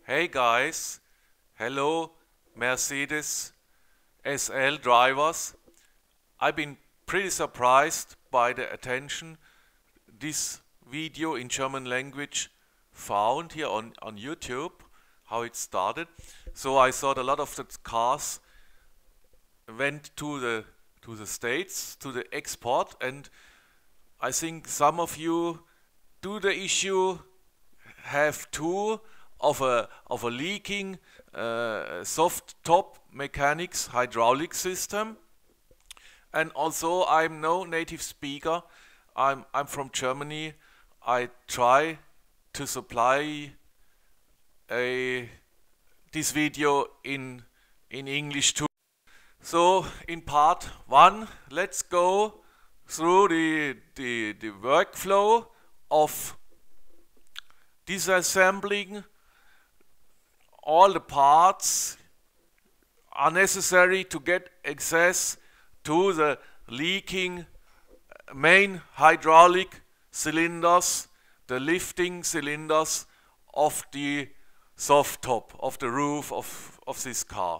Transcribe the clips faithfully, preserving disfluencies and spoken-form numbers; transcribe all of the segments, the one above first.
Hey guys, hello Mercedes S L drivers. I've been pretty surprised by the attention this video in German language found here on, on YouTube, how it started. So I thought a lot of the cars went to the to the States, to the export, and I think some of you do the issue have too of a of a leaking uh, soft top mechanics hydraulic system. And also I'm no native speaker. I'm I'm from Germany. I try to supply a this video in in English too. So in part one, let's go through the the, the workflow of disassembling. All the parts are necessary to get access to the leaking main hydraulic cylinders, the lifting cylinders of the soft top, of the roof of, of this car.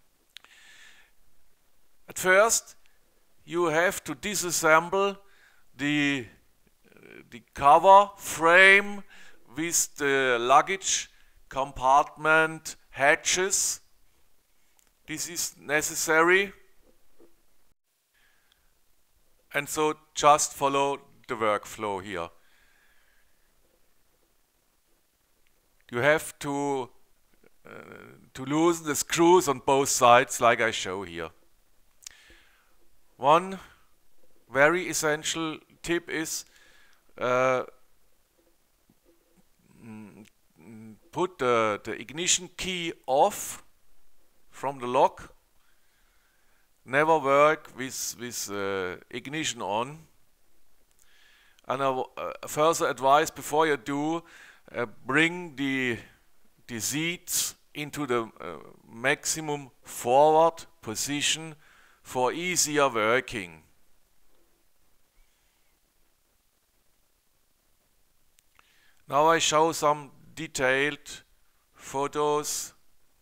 At first, you have to disassemble the, the cover frame with the luggage compartment hatches. This is necessary, and so just follow the workflow here. You have to uh, to loosen the screws on both sides like I show here. One very essential tip is uh, put the, the ignition key off from the lock. Never work with, with uh, ignition on. And a uh, further advice before you do, uh, bring the, the seats into the uh, maximum forward position for easier working. Now I show some detailed photos.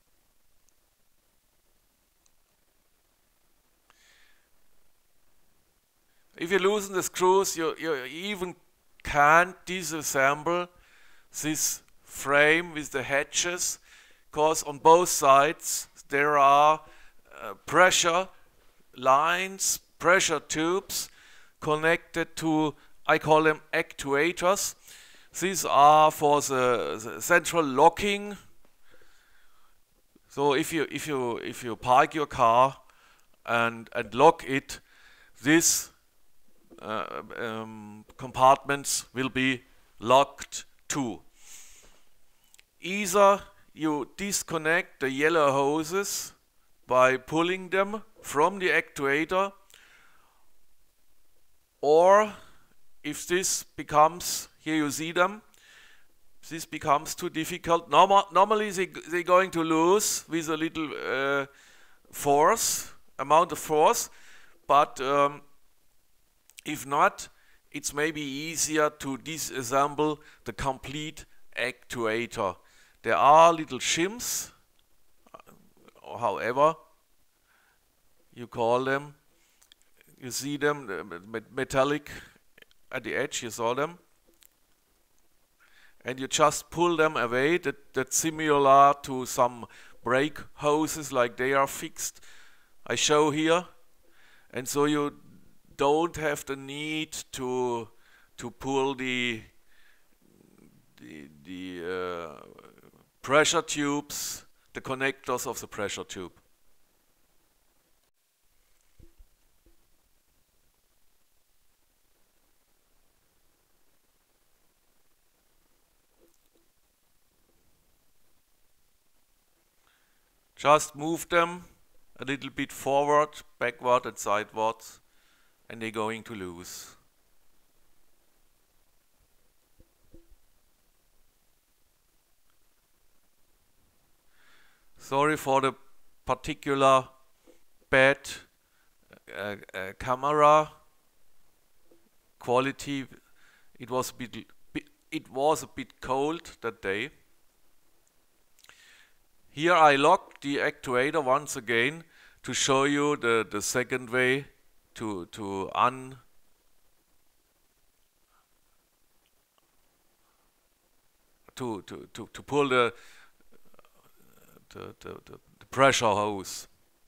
If you loosen the screws, you, you even can't disassemble this frame with the hatches, because on both sides there are uh, pressure lines, pressure tubes connected to, I call them actuators. These are for the, the central locking. So if you if you if you park your car and and lock it, these uh, um, compartments will be locked too. Either you disconnect the yellow hoses by pulling them from the actuator, or if this becomes, here you see them, this becomes too difficult. Normal, normally they, they're going to lose with a little uh, force, amount of force, but um, if not, it's maybe easier to disassemble the complete actuator. There are little shims, or however you call them. You see them, metallic at the edge, you saw them. And you just pull them away. That, that's similar to some brake hoses, like they are fixed. I show here. And so you don't have the need to to pull the the, the uh, pressure tubes, the connectors of the pressure tube. Just move them a little bit forward, backward and sidewards, and they're going to loose. Sorry for the particular bad uh, uh, camera quality. It was a bit, it was a bit cold that day. Here I lock the actuator once again to show you the, the second way to, to un to, to, to, to pull the, the, the, the pressure hose.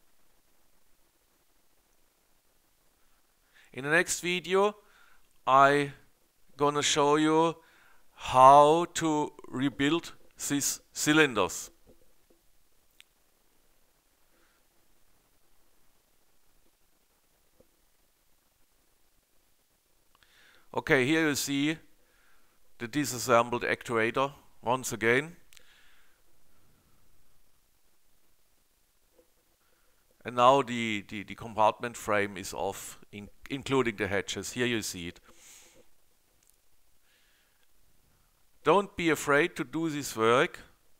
In the next video I gonna show you how to rebuild these cylinders. Okay, here you see the disassembled actuator once again. And now the, the, the compartment frame is off, in, including the hatches. Here you see it. Don't be afraid to do this work.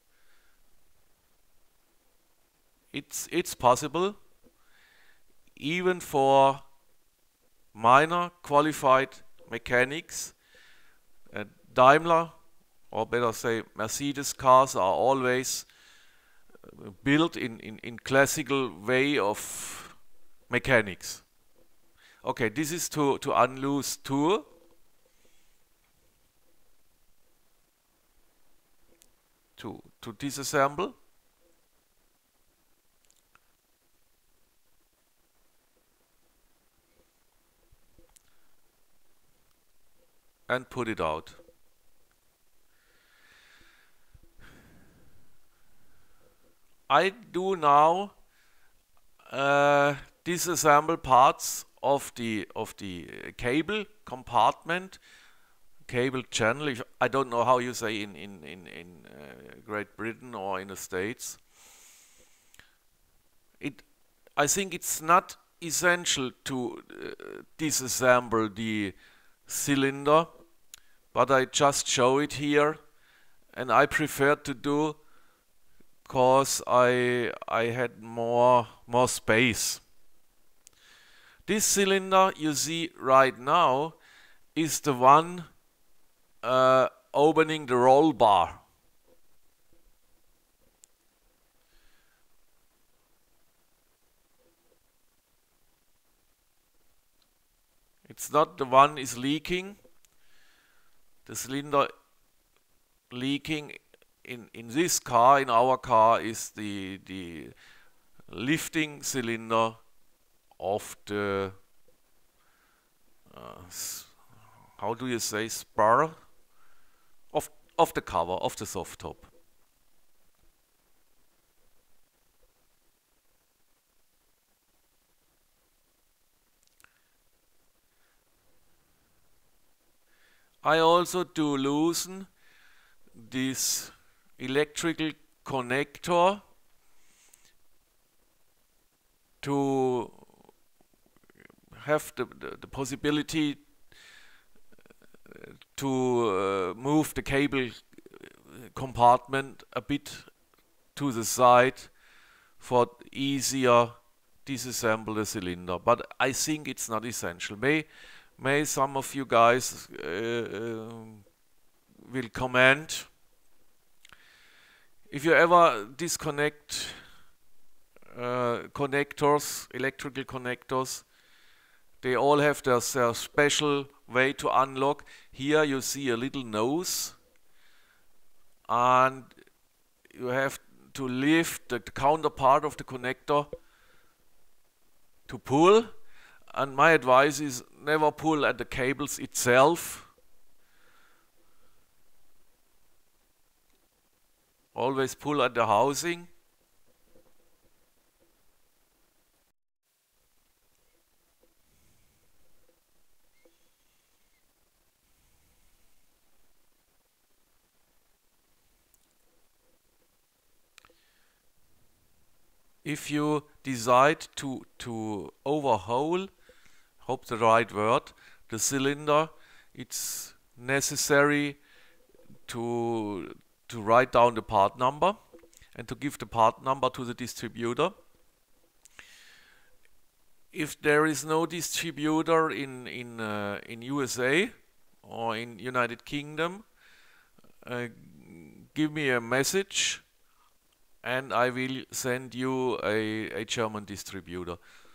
It's, it's possible, even for minor qualified mechanics. Uh, Daimler, or better say Mercedes cars, are always built in, in, in classical way of mechanics. Okay, this is to, to unloose tool. To, to disassemble. And put it out. I do now uh, disassemble parts of the of the cable compartment, cable channel. I don't know how you say in in in, in uh, Great Britain or in the States. It, I think it's not essential to uh, disassemble the cylinder, but I just show it here, and I prefer to do because I I had more more space. This cylinder you see right now is the one uh, opening the roll bar. It's not the one is leaking. The cylinder leaking in in this car, in our car, is the the lifting cylinder of the uh, how do you say, spar of of the cover of the soft top. I also do loosen this electrical connector to have the, the, the possibility to uh, move the cable compartment a bit to the side for easier disassemble the cylinder. But I think it's not essential. May may some of you guys uh, uh, will comment. If you ever disconnect uh, connectors, electrical connectors, they all have their, their special way to unlock. Here you see a little nose, and you have to lift the, the counterpart of the connector to pull. And my advice is never pull at the cables itself. Always pull at the housing. If you decide to, to overhaul, hope the right word, the cylinder, it's necessary to, to write down the part number and to give the part number to the distributor. If there is no distributor in, in, uh, in U S A or in United Kingdom, uh, give me a message and I will send you a, a German distributor.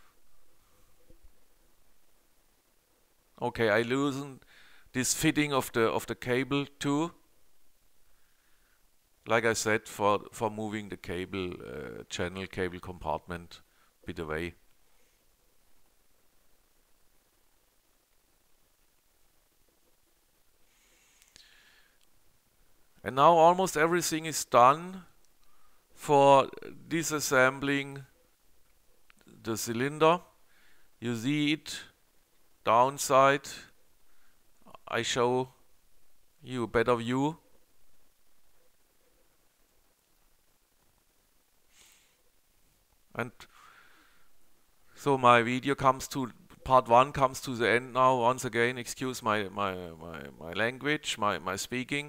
Okay, I loosen this fitting of the of the cable too. Like I said, for for moving the cable uh, channel cable compartment a bit away. And now almost everything is done for disassembling the cylinder. You see it downside. I show you a better view. And so my video comes to, part one comes to the end now. Once again, excuse my, my, my, my language, my, my speaking.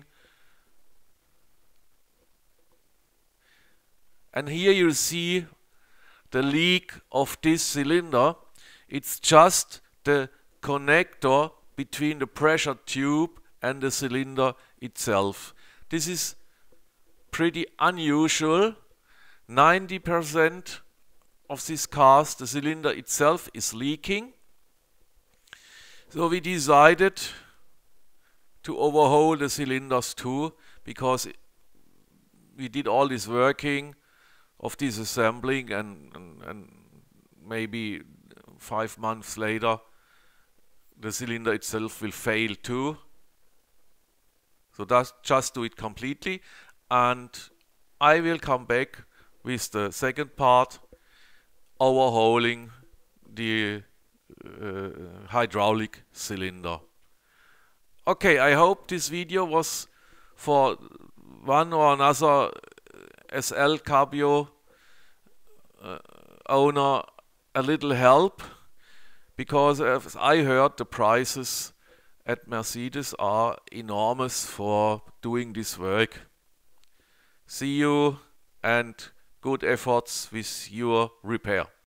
And here you see the leak of this cylinder. It's just the connector between the pressure tube and the cylinder itself. This is pretty unusual. ninety percent of these cars, the cylinder itself is leaking. So we decided to overhaul the cylinders too, because we did all this working of disassembling, and, and, and maybe five months later the cylinder itself will fail too. So that's just do it completely, and I will come back with the second part, overhauling the uh, hydraulic cylinder. Okay, I hope this video was for one or another S L Cabrio uh, owner a little help, because as I heard, the prices at Mercedes are enormous for doing this work. See you and good efforts with your repair.